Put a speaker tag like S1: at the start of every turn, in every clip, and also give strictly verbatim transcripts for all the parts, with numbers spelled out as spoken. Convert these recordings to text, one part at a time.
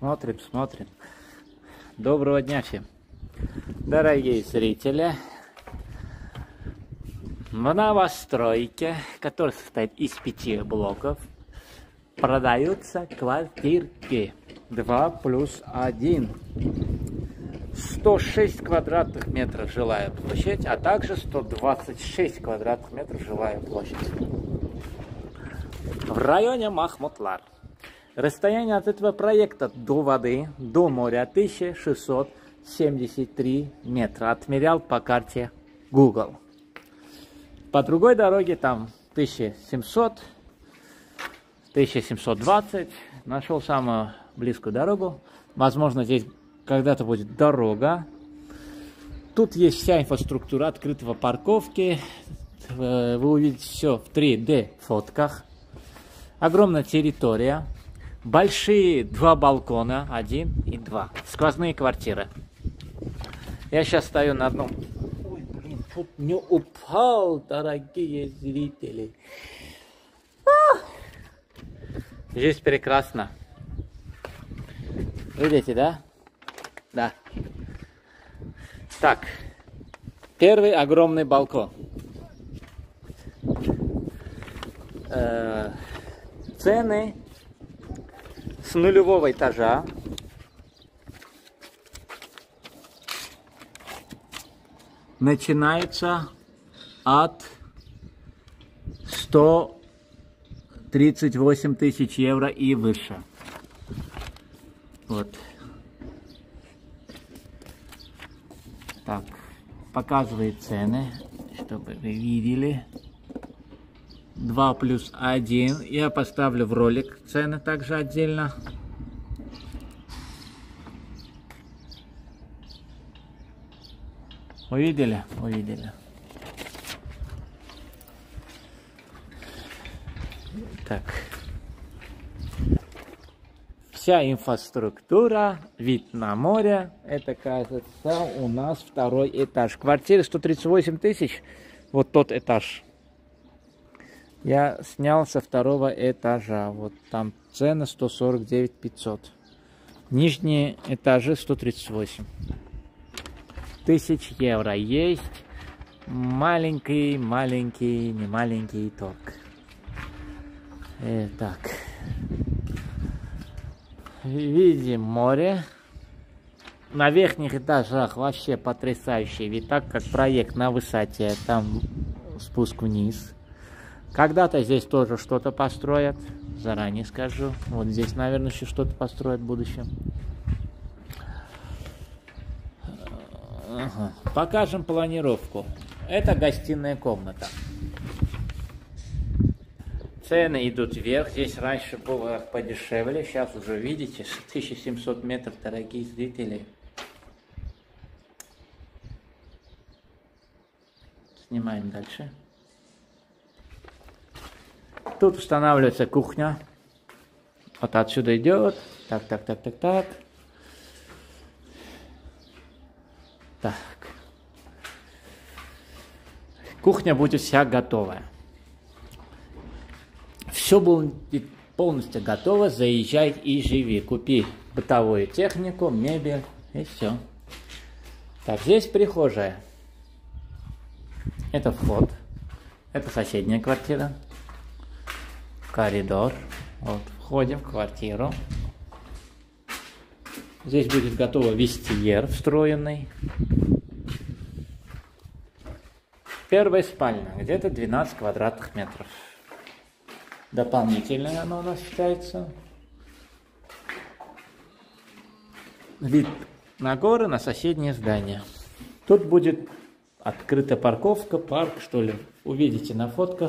S1: Смотрим, смотрим. Доброго дня всем. Дорогие зрители, в новостройке, которая состоит из пяти блоков, продаются квартирки два плюс один. сто шесть квадратных метров жилая площадь, а также сто двадцать шесть квадратных метров жилая площадь. В районе Махмутлар. Расстояние от этого проекта до воды, до моря тысяча шестьсот семьдесят три метра. Отмерял по карте Google. По другой дороге там тысяча семьсот, тысяча семьсот двадцать. Нашел самую близкую дорогу. Возможно, здесь когда-то будет дорога. Тут есть вся инфраструктура открытого парковки. Вы увидите все в три дэ фотках. Огромная территория. Большие два балкона, один и два. Сквозные квартиры. Я сейчас стою на одном. Ой, блин, чуть не упал, дорогие зрители. А! Здесь прекрасно. Видите, да? Да. Так. Первый огромный балкон. Э-э- цены с нулевого этажа. Начинаются от ста тридцати восьми тысяч евро и выше. Вот. Так, показывает цены, чтобы вы видели. два плюс один. Я поставлю в ролик цены также отдельно. Увидели? Увидели. Так. Вся инфраструктура, вид на море. Это, кажется, у нас второй этаж. Квартира сто тридцать восемь тысяч. Вот тот этаж. Я снял со второго этажа. Вот там цена сто сорок девять тысяч пятьсот. Нижние этажи сто тридцать восемь тысяч евро. Есть маленький, маленький, не маленький торг. Итак. Видим море. На верхних этажах вообще потрясающий вид, так как проект на высоте. Там спуск вниз. Когда-то здесь тоже что-то построят, заранее скажу. Вот здесь, наверное, еще что-то построят в будущем. Ага. Покажем планировку. Это гостиная комната. Цены идут вверх. Здесь раньше было подешевле. Сейчас уже видите, тысяча семьсот метров, дорогие зрители. Снимаем дальше. Тут устанавливается кухня. Вот отсюда идет. Так, так, так, так, так. Так. Кухня будет вся готовая. Все будет полностью готово. Заезжай и живи. Купи бытовую технику, мебель и все. Так, здесь прихожая. Это вход. Это соседняя квартира. Коридор. Вот, входим в квартиру. Здесь будет готово вестибюль встроенный. Первая спальня. Где-то двенадцать квадратных метров. Дополнительное оно у нас считается. Вид на горы, на соседнее здание. Тут будет открытая парковка, парк, что ли. Увидите на фотках.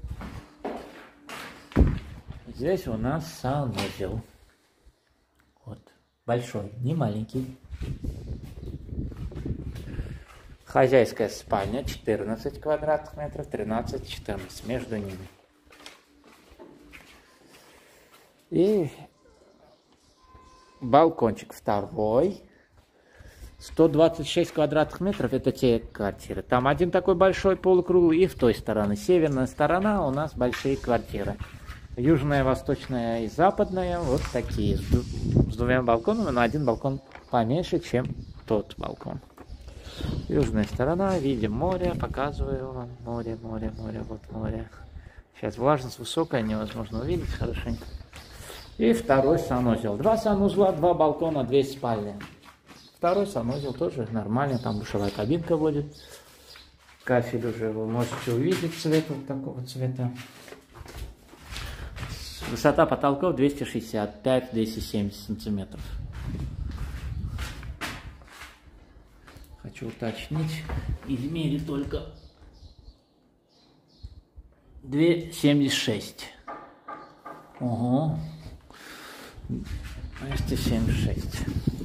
S1: Здесь у нас санузел. Вот. Большой, не маленький. Хозяйская спальня, четырнадцать квадратных метров, тринадцать, четырнадцать между ними. И балкончик второй. сто двадцать шесть квадратных метров, это те квартиры. Там один такой большой полукруглый, и в той стороне. Северная сторона у нас большие квартиры. Южная, восточная и западная вот такие. С двумя балконами, но один балкон поменьше, чем тот балкон. Южная сторона, видим море, показываю вам море, море, море, вот море. Сейчас влажность высокая, невозможно увидеть хорошенько. И второй санузел. Два санузла, два балкона, две спальни. Второй санузел тоже нормальный, там душевая кабинка будет. Кафель уже вы можете увидеть цвет вот такого цвета. Высота потолков двести шестьдесят пять — двести семьдесят сантиметров. Хочу уточнить, измерить только двести семьдесят шесть. Ого. двести семьдесят шесть.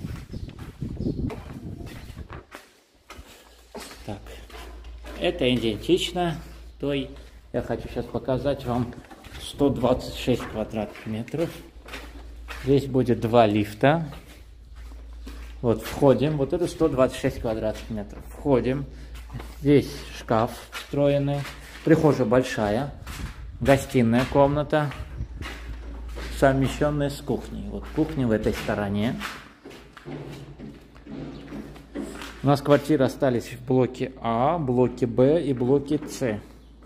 S1: Так. Это идентично той, я хочу сейчас показать вам, сто двадцать шесть квадратных метров. Здесь будет два лифта. Вот, входим. Вот это сто двадцать шесть квадратных метров. Входим. Здесь шкаф встроенный. Прихожая большая. Гостиная комната, совмещенная с кухней. Вот кухня в этой стороне. У нас квартиры остались в блоке А, блоке Б и блоке С.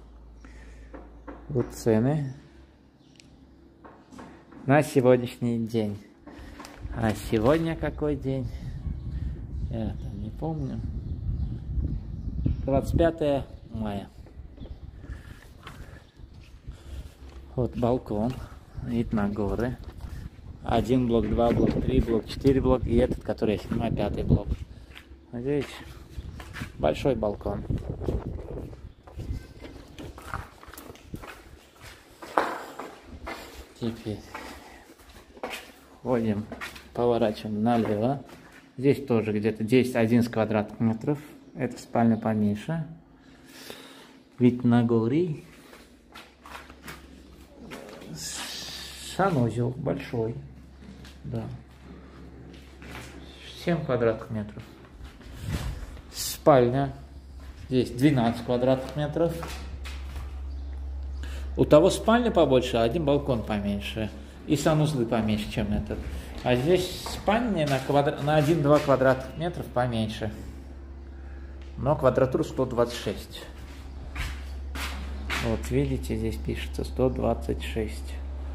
S1: Вот цены на сегодняшний день. А сегодня какой день? Я там не помню. двадцать пятое мая. Вот балкон. Вид на горы. Один блок, два блок, три блок, четыре блок. И этот, который я снимаю, пятый блок. Видите? Большой балкон. Теперь ходим, поворачиваем налево. Здесь тоже где-то десять-одиннадцать квадратных метров. Это спальня поменьше. Вид на горы. Санузел большой. Да. семь квадратных метров. Спальня. Здесь двенадцать квадратных метров. У того спальня побольше, а один балкон поменьше. И санузлы поменьше, чем этот. А здесь спальня на, квадр... на один-два квадратных метров поменьше. Но квадратура сто двадцать шесть. Вот видите, здесь пишется сто двадцать шесть.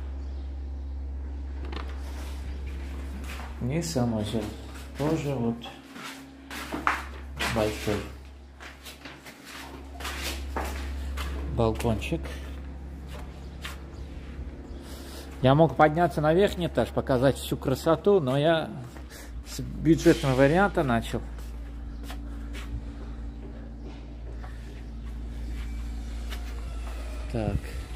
S1: И санузел тоже вот большой. Балкончик. Я мог подняться на верхний этаж, показать всю красоту, но я с бюджетного варианта начал. Так.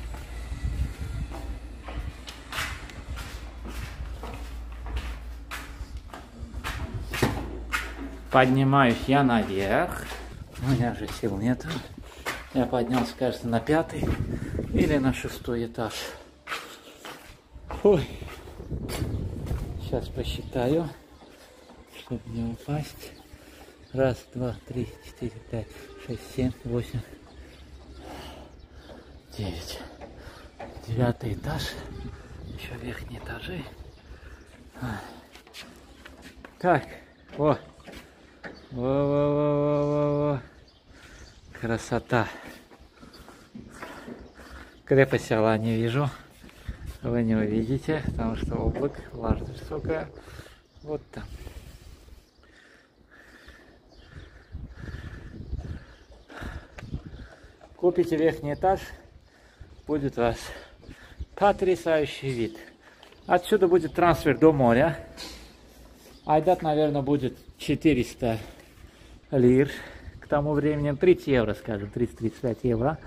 S1: Поднимаюсь я наверх. У меня же сил нет. Я поднялся, кажется, на пятый или на шестой этаж. Ой. Сейчас посчитаю, чтобы не упасть. Раз, два, три, четыре, пять, шесть, семь, восемь, девять. Девятый этаж. Еще верхние этажи. Так, о. Во-во-во-во-во. Красота. Крепость села не вижу. Вы не увидите, потому что облако, влажность высокая. Вот там. Купите верхний этаж, будет у вас потрясающий вид. Отсюда будет трансфер до моря. Айдат, наверное, будет четыреста лир. К тому времени тридцать евро, скажем, тридцать-тридцать пять евро.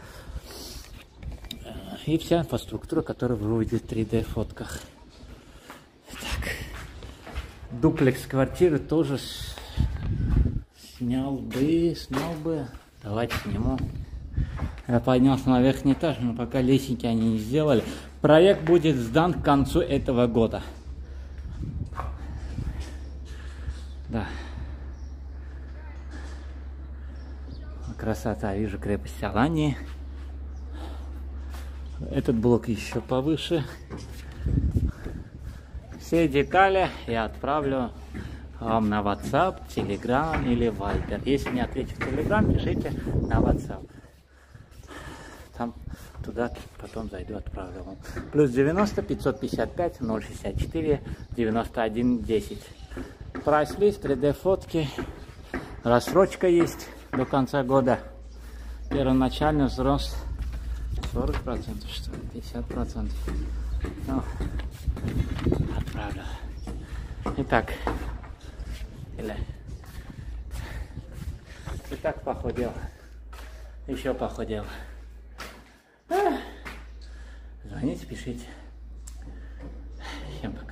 S1: И вся инфраструктура, которая вы увидите в три дэ фотках. Так. Дуплекс квартиры тоже снял бы, снял бы. Давайте сниму. Я поднялся на верхний этаж, но пока лестники они не сделали. Проект будет сдан к концу этого года. Да. Красота. Вижу крепость Алании. Этот блок еще повыше. Все детали я отправлю вам на WhatsApp, Telegram или Viber. Если не отвечу в Telegram, пишите на WhatsApp. Там туда потом зайду, отправлю вам. Плюс девяносто пятьсот пятьдесят пять ноль шестьдесят четыре девяносто один десять. Прайс-лист, три дэ фотки. Рассрочка есть до конца года. Первоначальный взрост сорок процентов, что ли, пятьдесят процентов. Ну, отправлю. Итак, или и так похудел, еще похудел. Звоните, пишите. Всем пока.